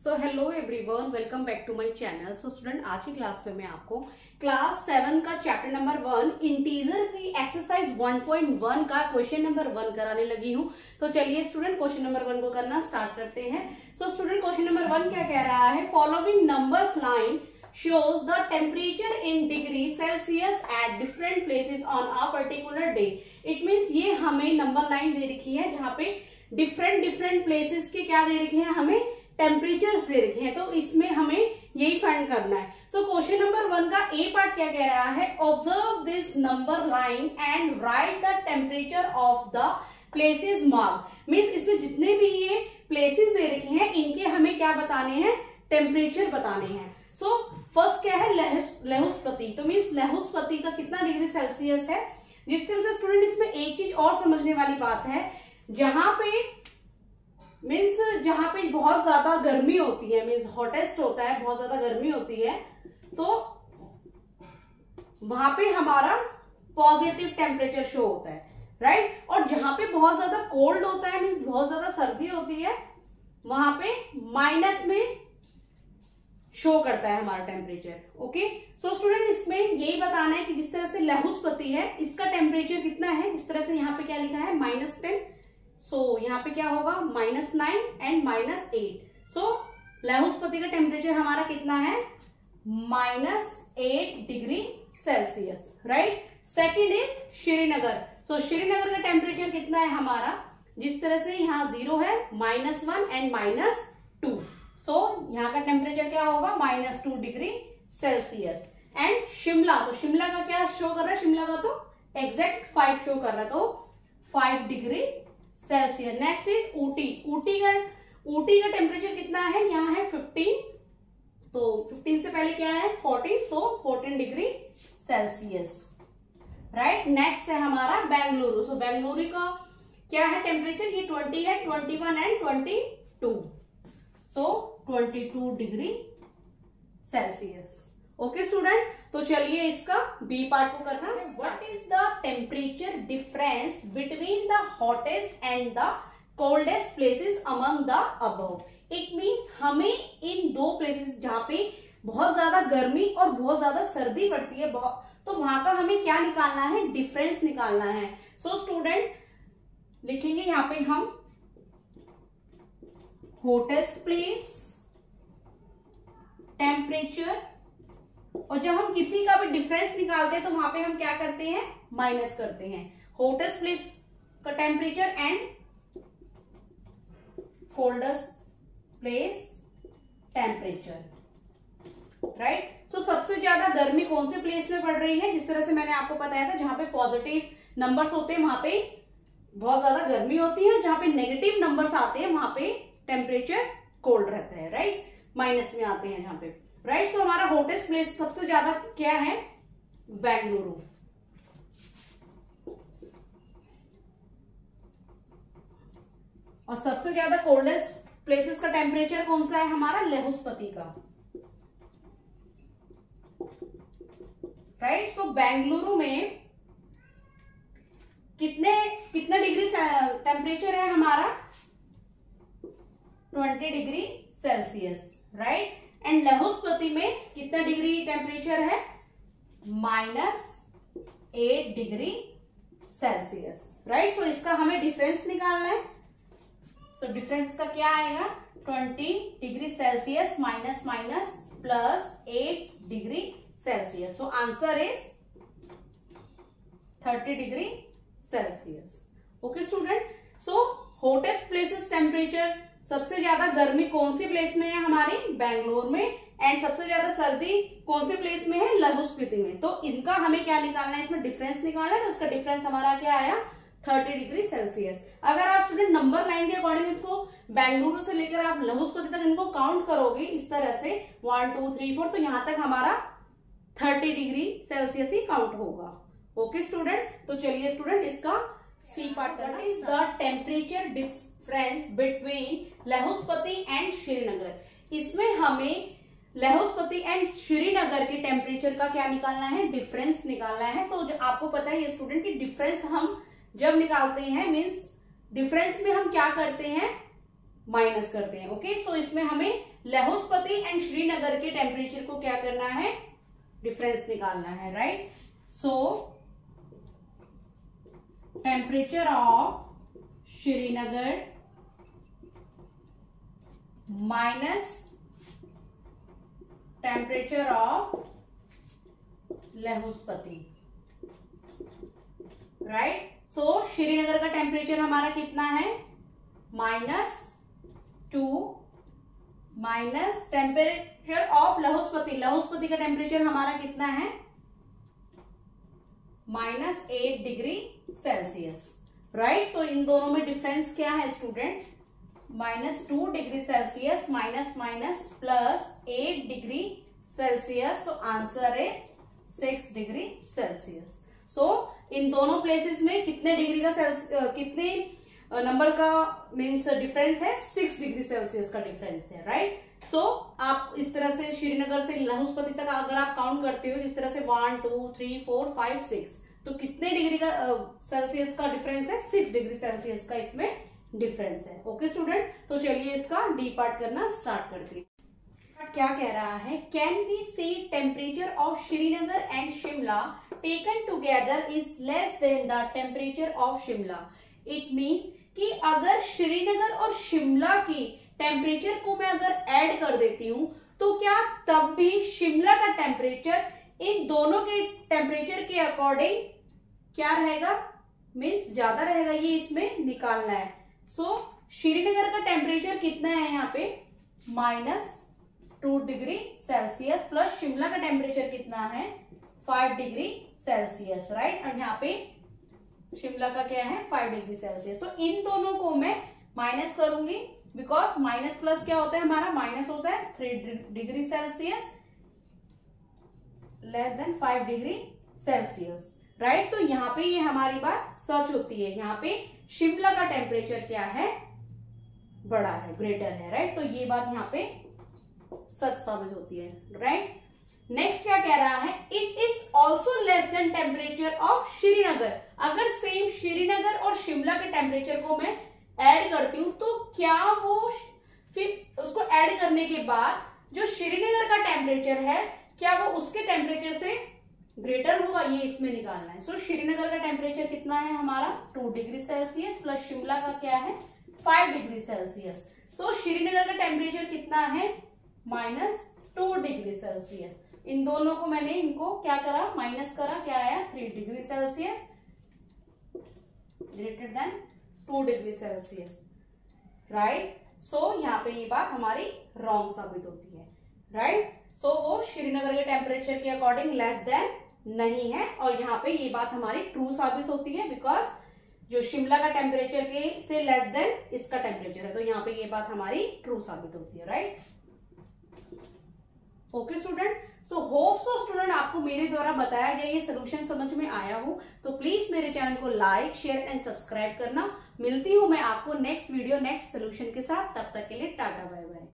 So hello everyone, welcome back to my channel. So student, आज की class में मैं आपको क्लास 7 का चैप्टर नंबर 1 इंटीजर की एक्सरसाइज 1.1 का क्वेश्चन नंबर 1 कराने लगी हूँ। तो चलिए स्टूडेंट, क्वेश्चन नंबर 1 को करना स्टार्ट करते हैं। सो स्टूडेंट, क्वेश्चन नंबर 1 क्या कह रहा है? Following numbers line shows the temperature in degree Celsius at different places on a particular day. It means ये हमें नंबर लाइन दे रखी है जहाँ पे डिफरेंट प्लेसेस के क्या दे रखे हैं, हमें टेम्परेचर्स दे रखे हैं। तो इसमें हमें यही फाइंड करना है। सो क्वेश्चन नंबर 1 का ए पार्ट क्या कह रहा है? Observe this number line and write the temperature of the places mark. Means इसमें जितने भी ये प्लेसेस दे रखे हैं इनके हमें क्या बताने हैं? टेम्परेचर बताने हैं। सो फर्स्ट क्या है? लहुस्पति। तो मीन्स लहुस्पति का कितना डिग्री सेल्सियस है? जिस तरह से स्टूडेंट इसमें एक चीज और समझने वाली बात है, जहां पे बहुत ज्यादा गर्मी होती है, मीन्स हॉटेस्ट होता है, बहुत ज्यादा गर्मी होती है, तो वहां पे हमारा पॉजिटिव टेम्परेचर शो होता है, राइट। और जहां पे बहुत ज्यादा कोल्ड होता है, मीन्स बहुत ज्यादा सर्दी होती है, वहां पे माइनस में शो करता है हमारा टेम्परेचर। ओके, सो स्टूडेंट इसमें यही बताना है कि जिस तरह से लहुस्पति है इसका टेम्परेचर कितना है, जिस तरह से यहाँ पे क्या लिखा है -10, सो यहाँ पे क्या होगा -9 एंड -8। सो लहुस्पति का टेम्परेचर हमारा कितना है? -8 degree Celsius, right. Second is Srinagar. So Srinagar का टेम्परेचर कितना है हमारा? जिस तरह से यहाँ 0 है, -1 एंड -2। सो यहाँ का टेम्परेचर क्या होगा? -2 डिग्री सेल्सियस। एंड शिमला, तो शिमला का क्या शो कर रहा है? शिमला का तो एग्जैक्ट 5 शो कर रहा है, तो 5 degree Celsius. Next is Ooty. Ooty का टेम्परेचर कितना है? यहाँ है 15, तो 15 से पहले क्या है? 14, so 14 degree Celsius, right. Next है हमारा बेंगलुरु। सो बेंगलुरु का क्या है टेम्परेचर? ये 20 है, 21 and 22, so 22 degree Celsius. Okay student, तो चलिए इसका बी पार्ट को करना। What is the temperature difference between the hottest and the coldest places among the above? It means हमें इन दो प्लेसेस जहां पे बहुत ज्यादा गर्मी और बहुत ज्यादा सर्दी पड़ती है, तो वहां का हमें क्या निकालना है? डिफरेंस निकालना है। सो स्टूडेंट लिखेंगे यहाँ पे हम हॉटेस्ट प्लेस टेम्परेचर, और जब हम किसी का भी डिफरेंस निकालते हैं तो वहां पे हम क्या करते हैं? माइनस करते हैं। हॉटेस्ट प्लेस का temperature and coldest place temperature, right. So सबसे ज्यादा गर्मी कौन से प्लेस में पड़ रही है? जिस तरह से मैंने आपको बताया था, जहां पे पॉजिटिव नंबर्स होते हैं वहां पे बहुत ज्यादा गर्मी होती है, जहां पे नेगेटिव नंबर्स आते हैं वहां पे टेम्परेचर कोल्ड रहता है, राइट, माइनस में आते हैं जहां पे, राइट। सो हमारा हॉटेस्ट प्लेस सबसे ज्यादा क्या है? बेंगलुरु। और सबसे ज्यादा कोल्डेस्ट प्लेसेस का टेम्परेचर कौन सा है हमारा? लहुस्पति का, राइट। सो बेंगलुरु में कितने डिग्री टेम्परेचर है हमारा? 20 degree Celsius, right. And Lahaul Spiti में कितना डिग्री टेम्परेचर है? -8 डिग्री सेल्सियस, राइट। सो इसका हमें डिफरेंस निकालना है। सो डिफरेंस का क्या आएगा? 20 degree Celsius minus +8 degree Celsius. So answer is 30 degree Celsius. Okay student, so hottest places temperature, सबसे ज्यादा गर्मी कौन सी प्लेस में है हमारी? बेंगलोर में। एंड सबसे ज्यादा सर्दी कौन सी प्लेस में है? लहुस्पति में। तो इनका हमें क्या निकालना है? इसमें डिफरेंस निकालना है। तो इसका डिफरेंस हमारा क्या आया? 30 डिग्री सेल्सियस। अगर आप स्टूडेंट नंबर लाइन के अकॉर्डिंग इसको बेंगलुरु से लेकर आप लहुस्पति तक इनको काउंट करोगे इस तरह से 1 2 3 4, तो यहां तक हमारा 30 डिग्री सेल्सियस ही काउंट होगा। ओके स्टूडेंट, तो चलिए स्टूडेंट इसका सी पार्ट करना। Is the temperature difference between Lahaul Spiti and Srinagar. इसमें हमें लहुस्पति एंड श्रीनगर के टेम्परेचर का क्या निकालना है? डिफरेंस निकालना है। तो जो आपको पता है ये स्टूडेंट की डिफरेंस हम जब निकालते हैं, मीन्स डिफरेंस में हम क्या करते हैं? माइनस करते हैं। ओके, सो इसमें हमें लाहौल एंड श्रीनगर के टेम्परेचर को क्या करना है, डिफरेंस निकालना है, right. So temperature of Srinagar minus temperature of Lahaul, right. So Srinagar का टेम्परेचर हमारा कितना है, -2 माइनस टेम्परेचर ऑफ लाहौल का टेम्परेचर हमारा कितना है, -8 डिग्री सेल्सियस, राइट। सो इन दोनों में डिफरेंस क्या है student, -2 degree Celsius minus minus +8 degree Celsius, so answer is 6 degree Celsius. So इन दोनों प्लेसेस में कितने डिग्री का कितने नंबर का मीन्स डिफरेंस है, 6 डिग्री सेल्सियस का डिफरेंस है, राइट। सो आप इस तरह से श्रीनगर से लाहौल तक अगर आप काउंट करते हो, इस तरह से 1 2 3 4 5 6, तो कितने डिग्री का सेल्सियस का डिफरेंस है, 6 डिग्री सेल्सियस का इसमें डिफरेंस है। ओके स्टूडेंट, तो चलिए इसका डी पार्ट करना स्टार्ट करते हैं। क्या कह रहा है, can we see temperature of Srinagar and Shimla taken together is less than the temperature of Shimla. It means कि अगर श्रीनगर और शिमला की टेम्परेचर को मैं अगर ऐड कर देती हूं तो क्या तब भी शिमला का टेम्परेचर इन दोनों के टेम्परेचर के अकॉर्डिंग क्या रहेगा, मीन्स ज्यादा रहेगा, ये इसमें निकालना है। सो श्रीनगर का टेम्परेचर कितना है यहाँ पे, -2 डिग्री सेल्सियस प्लस शिमला का टेम्परेचर कितना है, 5 डिग्री सेल्सियस, राइट। और यहाँ पे शिमला का क्या है, 5 डिग्री सेल्सियस। तो इन दोनों को मैं माइनस करूंगी, बिकॉज माइनस प्लस क्या होता है हमारा, माइनस होता है 3 degree Celsius less than 5 degree Celsius, right. तो यहाँ पे ये हमारी बात सच होती है, यहाँ पे शिमला का टेम्परेचर क्या है, बड़ा है, ग्रेटर है, राइट। तो ये बात यहाँ पे सच समझ होती है, राइट। नेक्स्ट क्या कह रहा है, it is also less than temperature of Srinagar. अगर सेम श्रीनगर और शिमला के टेम्परेचर को मैं ऐड करती हूं तो क्या वो फिर उसको ऐड करने के बाद जो श्रीनगर का टेम्परेचर है क्या वो उसके टेम्परेचर से ग्रेटर होगा, ये इसमें निकालना है। सो श्रीनगर का टेम्परेचर कितना है हमारा, 2 डिग्री सेल्सियस प्लस शिमला का क्या है, 5 डिग्री सेल्सियस। सो श्रीनगर का टेम्परेचर कितना है, -2 डिग्री सेल्सियस। इन दोनों को मैंने इनको क्या करा, माइनस करा, क्या आया, 3 degree Celsius greater than 2 degree Celsius, right. So यहाँ पे ये बात हमारी रॉन्ग साबित होती है, राइट। सो वो श्रीनगर के टेम्परेचर के अकॉर्डिंग लेस देन नहीं है, और यहाँ पे ये बात हमारी ट्रू साबित होती है, बिकॉज जो शिमला का टेम्परेचर के से लेस देन इसका टेम्परेचर है, तो यहाँ पे ये बात हमारी ट्रू साबित होती है, right. Okay student, so hope so student आपको मेरे द्वारा बताया गया ये सोल्यूशन समझ में आया हो, तो प्लीज मेरे चैनल को लाइक शेयर एंड सब्सक्राइब करना। मिलती हूँ मैं आपको नेक्स्ट वीडियो नेक्स्ट सोल्यूशन के साथ, तब तक के लिए टाटा बाय बाय।